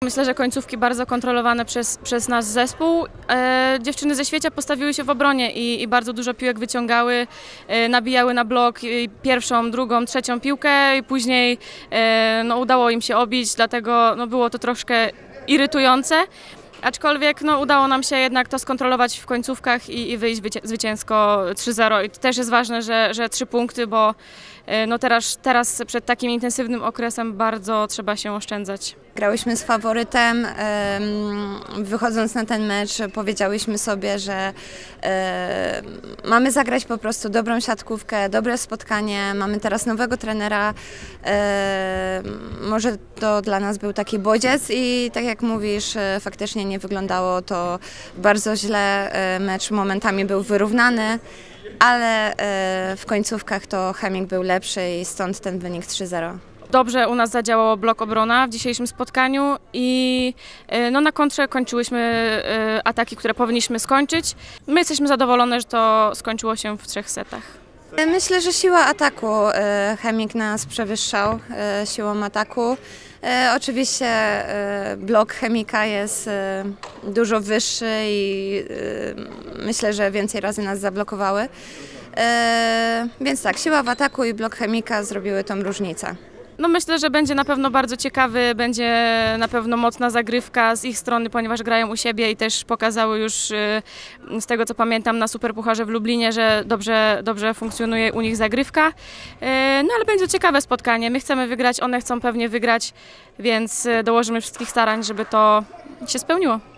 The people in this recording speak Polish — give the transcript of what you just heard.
Myślę, że końcówki bardzo kontrolowane przez nasz zespół. Dziewczyny ze Świecia postawiły się w obronie i bardzo dużo piłek wyciągały, nabijały na blok pierwszą, drugą, trzecią piłkę i później udało im się obić, dlatego było to troszkę irytujące. Aczkolwiek udało nam się jednak to skontrolować w końcówkach i wyjść zwycięsko 3-0. I to też jest ważne, że 3 punkty, bo teraz przed takim intensywnym okresem bardzo trzeba się oszczędzać. Grałyśmy z faworytem, wychodząc na ten mecz powiedziałyśmy sobie, że mamy zagrać po prostu dobrą siatkówkę, dobre spotkanie, mamy teraz nowego trenera, może to dla nas był taki bodziec i tak jak mówisz, faktycznie nie wyglądało to bardzo źle, mecz momentami był wyrównany, ale w końcówkach to Chemik był lepszy i stąd ten wynik 3-0. Dobrze u nas zadziałało blok obrona w dzisiejszym spotkaniu i na kontrze kończyłyśmy ataki, które powinniśmy skończyć. My jesteśmy zadowolone, że to skończyło się w 3 setach. Myślę, że siła ataku. Chemik nas przewyższał siłą ataku. Oczywiście blok Chemika jest dużo wyższy i myślę, że więcej razy nas zablokowały. Więc tak, siła w ataku i blok Chemika zrobiły tą różnicę. Myślę, że będzie na pewno bardzo ciekawy, będzie na pewno mocna zagrywka z ich strony, ponieważ grają u siebie i też pokazały już z tego co pamiętam na Superpucharze w Lublinie, że dobrze funkcjonuje u nich zagrywka. Ale będzie ciekawe spotkanie. My chcemy wygrać, one chcą pewnie wygrać, więc dołożymy wszystkich starań, żeby to się spełniło.